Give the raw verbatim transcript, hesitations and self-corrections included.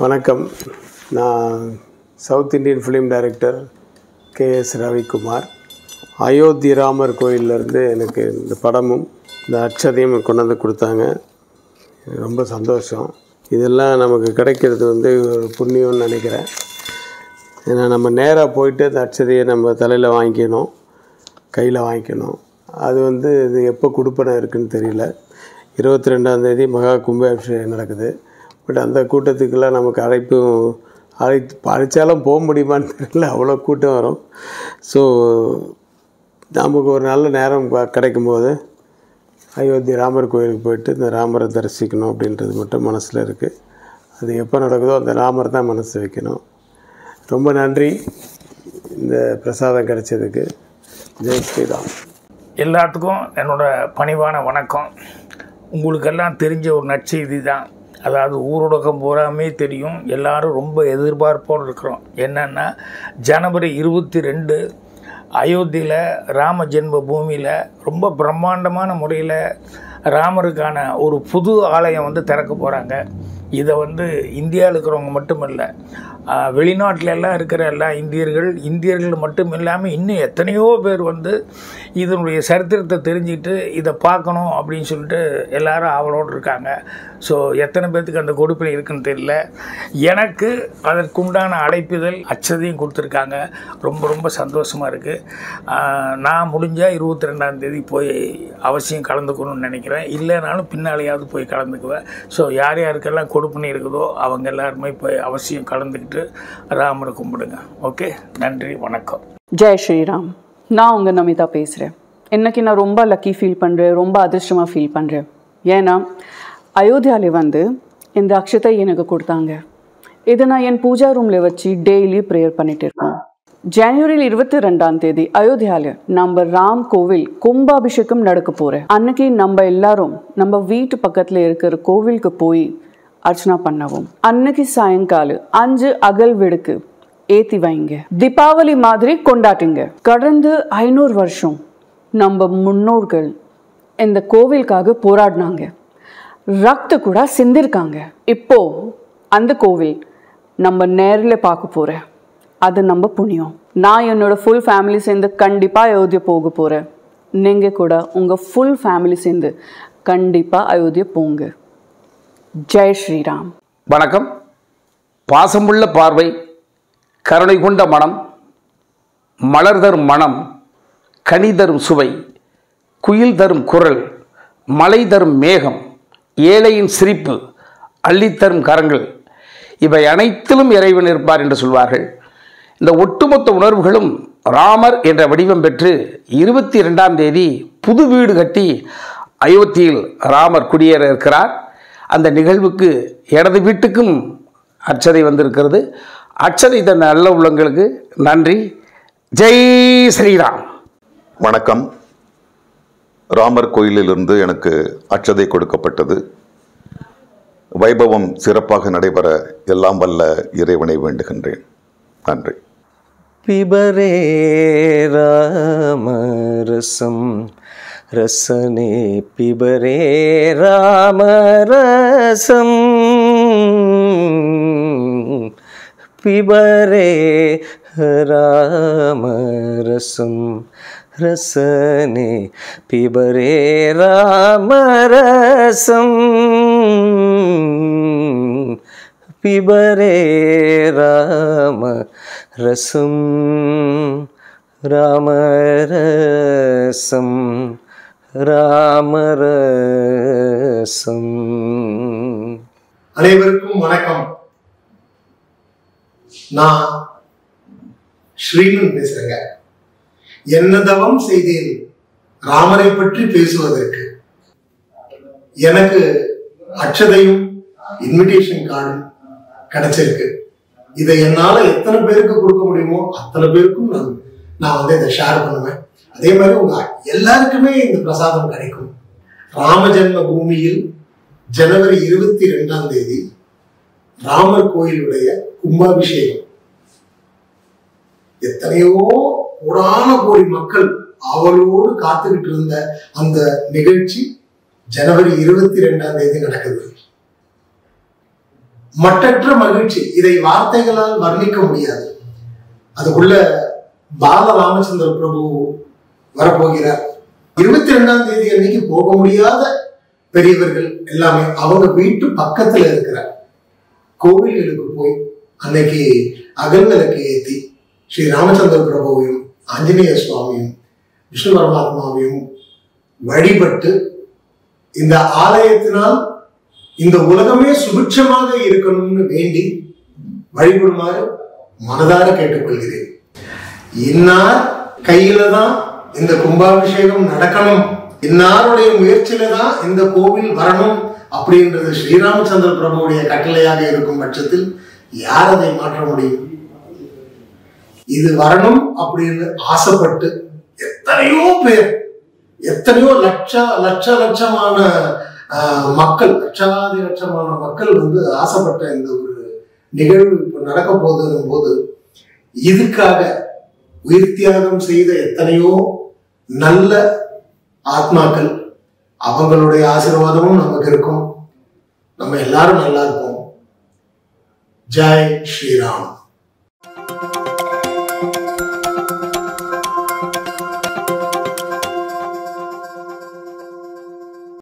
வணக்கம். நான் south Indian film director K S Ravikumar. Ayodhya Ramar கோயிலிருந்து எனக்கு இந்த படமும் இந்த அட்சதையும் கொண்டு வந்து கொடுத்தாங்க. ரொம்ப சந்தோஷம். இதெல்லாம் நமக்கு கிடைக்கிறது வந்து ஒரு புண்ணியம்னு நினைக்கிறேன். ஏன்னா நம்ம நேராக போயிட்டு அந்த அட்சதையை நம்ம தலையில் வாங்கிக்கணும், கையில் வாங்கிக்கணும். அது வந்து இது எப்போ கொடுப்பனை இருக்குதுன்னு தெரியல. இருபத்தி ரெண்டாந்தேதி மகா கும்பாபிஷேகம் நடக்குது. பட் அந்த கூட்டத்துக்கெல்லாம் நமக்கு அழைப்பும் அழை அழைச்சாலும் போக முடியுமான்னு தெரியல, அவ்வளோ கூட்டம் வரும். ஸோ நமக்கு ஒரு நல்ல நேரம் கிடைக்கும் போது அயோத்தி ராமர் கோயிலுக்கு போயிட்டு இந்த ராமரை தரிசிக்கணும் அப்படின்றது மட்டும் மனசில் இருக்குது. அது எப்போ நடக்குதோ அந்த ராமர் தான் மனசு வைக்கணும். ரொம்ப நன்றி இந்த பிரசாதம் கிடைச்சதுக்கு. ஜெய் ஸ்ரீராம். எல்லாத்துக்கும் என்னோடய பணிவான வணக்கம். உங்களுக்கெல்லாம் தெரிஞ்ச ஒரு நற்செய்தி தான். அதாவது ஊரடக்கம் பூராமே தெரியும், எல்லோரும் ரொம்ப எதிர்பார்ப்போடு இருக்கிறோம். என்னென்னா ஜனவரி இருபத்தி ரெண்டு அயோத்தியில் ராம ஜென்ம பூமியில் ரொம்ப பிரம்மாண்டமான முறையில் ராமருக்கான ஒரு புது ஆலயம் வந்து திறக்க போகிறாங்க. இதை வந்து இந்தியாவில் இருக்கிறவங்க மட்டும் இல்லை, வெளிநாட்டில் எல்லாம் இருக்கிற எல்லா இந்தியர்கள் இந்தியர்கள் மட்டும் இல்லாமல் இன்னும் எத்தனையோ பேர் வந்து இதனுடைய சரித்திரத்தை தெரிஞ்சுக்கிட்டு இதை பார்க்கணும் அப்படின்னு சொல்லிட்டு எல்லோரும் ஆவலோடு இருக்காங்க. ஸோ எத்தனை பேர்த்துக்கு அந்த கொடுப்பினை இருக்குன்னு தெரியல. எனக்கு அதற்குண்டான அழைப்புதல் அச்சதையும் கொடுத்துருக்காங்க. ரொம்ப ரொம்ப சந்தோஷமாக இருக்குது. நான் முடிஞ்சால் இருபத்தி ரெண்டாந்தேதி போய் அவசியம் கலந்துக்கணும்னு நினைக்கிறேன். இல்லைனாலும் பின்னாலேயாவது போய் கலந்துக்குவேன். ஸோ யார் யாருக்கெல்லாம் கொடுப்பினை இருக்குதோ அவங்க எல்லாருமே போய் அவசியம் கலந்துக்கிட்டு ராமரை கும்பிடுங்க. ஓகே, நன்றி, வணக்கம். ஜெய் ஸ்ரீராம். நான் உங்கள் நமிதா பேசுகிறேன். இன்றைக்கி நான் ரொம்ப லக்கி ஃபீல் பண்ணுறேன், ரொம்ப அதிர்ஷ்டமாக ஃபீல் பண்ணுறேன். ஏன்னா அயோத்தியாவில் வந்து இந்த அக்ஷத்தை எனக்கு கொடுத்தாங்க. இதை நான் என் பூஜா ரூமில் வச்சு டெய்லி ப்ரேயர் பண்ணிகிட்டு இருக்கேன். ஜனவரி இருபத்தி ரெண்டாம் தேதி அயோத்தியாவில் நம்ம ராம் கோவில் கும்பாபிஷேகம் நடக்க போகிறேன். அன்னைக்கு நம்ம எல்லாரும் நம்ம வீட்டு பக்கத்தில் இருக்கிற கோவிலுக்கு போய் அர்ச்சனா பண்ணவும். அன்னைக்கு சாயங்காலம் அஞ்சு அகல் விடுக்கு ஏற்றி வைங்க. தீபாவளி மாதிரி கொண்டாட்டுங்க. கடந்த ஐநூறு வருஷம் நம்ம முன்னோர்கள் இந்த கோவிலுக்காக போராடினாங்க, ரத்த கூட சிந்திருக்காங்க. இப்போ அந்த கோவில் நம்ம நேரில் பார்க்க போகிறேன். அது நம்ம புண்ணியம். நான் என்னோட ஃபுல் ஃபேமிலி சேர்ந்து கண்டிப்பாக அயோத்தியா போக போகிறேன். நீங்கள் கூட உங்கள் ஃபுல் ஃபேமிலி சேர்ந்து கண்டிப்பாக அயோத்தியா போங்க. ஜெய் ஸ்ரீராம். வணக்கம். பாசமுள்ள பார்வை, கருணை கொண்ட மனம், மலர் தரும் மனம், கனி தரும் சுவை, குயில் தரும் குரல், மலை தரும் மேகம், ஏழையின் சிரிப்பு, அள்ளித்தரும் கரங்கள், இவை அனைத்திலும் இறைவன் இருப்பார் என்று சொல்வார்கள். இந்த ஒட்டுமொத்த உணர்வுகளும் ராமர் என்ற வடிவம் பெற்று இருபத்தி இரண்டாம் தேதி புது வீடு கட்டி அயோத்தியில் ராமர் குடியேற இருக்கிறார். அந்த நிகழ்வுக்கு எனது வீட்டுக்கும் அட்சதை வந்திருக்கிறது. அட்சதை தன் நல்ல உள்ளங்களுக்கு நன்றி. ஜெய் ஸ்ரீராம். வணக்கம். ராமர் கோயிலிலிருந்து எனக்கு அட்சதை கொடுக்கப்பட்டது. வைபவம் சிறப்பாக நடைபெற எல்லாம் வல்ல இறைவனை வேண்டுகின்றேன். நன்றி. பிபரே ராமரசம் ரசனே பிபரே ராமரசம் பிபரே ராமரசம் ரசனே பிபரே ராமரசம் பிபரே ராமரசம் ராமரசம் ராமரசம். அனைவருக்கும் வணக்கம். நான் ஸ்ரீமன் பேசுறேங்க. என்ன தவம் செய்தேன் ராமரை பற்றி பேசுவதற்கு. எனக்கு அட்சதையும் இன்விடேஷன் கார்டும் கிடைச்சிருக்கு. இதை என்னால எத்தனை பேருக்கு கொடுக்க முடியுமோ அத்தனை பேருக்கும் நான் நான் வந்து இதை ஷேர் பண்ணுவேன். அதே மாதிரி உங்க எல்லாருக்குமே இந்த பிரசாதம் கிடைக்கும். ராம ஜென்ம பூமியில் ஜனவரி இருபத்தி ரெண்டாம் தேதி ராமர் கோயிலுடைய கும்பாபிஷேகம். எத்தனையோ கோடான கோடி மக்கள் ஆவலோடு காத்துக்கிட்டு இருந்த அந்த நிகழ்ச்சி ஜனவரி இருபத்தி ரெண்டாம் தேதி நடக்குது. மட்டற்ற மகிழ்ச்சி. இதை வார்த்தைகளால் வர்ணிக்க முடியாது. அதுக்குள்ள பால ராமச்சந்திர பிரபு வரப்போகிறார். இருபத்தி ரெண்டாம் தேதி அன்னைக்கு போக முடியாத பெரியவர்கள் எல்லாமே அவங்க வீட்டு பக்கத்துல இருக்கிறார் கோவில்களுக்கு போய் அன்னைக்கு அகல்விளக்கு ஏற்றி ஸ்ரீ ராமச்சந்திர பிரபுவையும் ஆஞ்சநேய சுவாமியும் விஷ்ணு பரமாத்மாவையும் வழிபட்டு இந்த ஆலயத்தினால் இந்த உலகமே சுபிட்சமாக இருக்கணும்னு வேண்டி வழிபடுமாறு மனதார கேட்டுக்கொள்கிறேன். இன்னார் கையில தான் இந்த கும்பாபிஷேகம் நடக்கணும், இன்னாருடைய முயற்சியில தான் இந்த கோவில் வரணும் அப்படின்றது ஸ்ரீராமச்சந்திர பிரபுவுடைய கட்டளையாக இருக்கும் பட்சத்தில் யார் அதை மாற்ற முடியும்? இது வரணும் அப்படின்னு ஆசைப்பட்டு எத்தனையோ பேர், எத்தனையோ லட்ச லட்ச லட்சமான மக்கள், லட்சாதி லட்சமான மக்கள் வந்து ஆசைப்பட்ட இந்த ஒரு நிகழ்வு இப்ப நடக்க போதும் போது இதுக்காக உயிர் தியாகம் செய்த எத்தனையோ நல்ல ஆத்மாக்கள், அவங்களுடைய ஆசீர்வாதமும் நமக்கு இருக்கும். நம்ம எல்லாரும் நல்லா இருப்போம். ஜெய் ஸ்ரீராம்.